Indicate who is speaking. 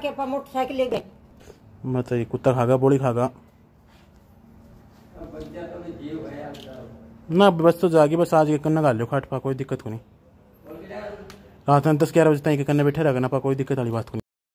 Speaker 1: के अपन मोटरसाइकिल ले गए।
Speaker 2: मत ये कुत्ता खागा बोली खागा ना बस तो जागी बस आज एक करना गाल लो खाट पा कोई दिक्कत को नहीं। रात में 10-11 बजे तक करने बैठे रहा ना पा कोई दिक्कत वाली बात को नहीं।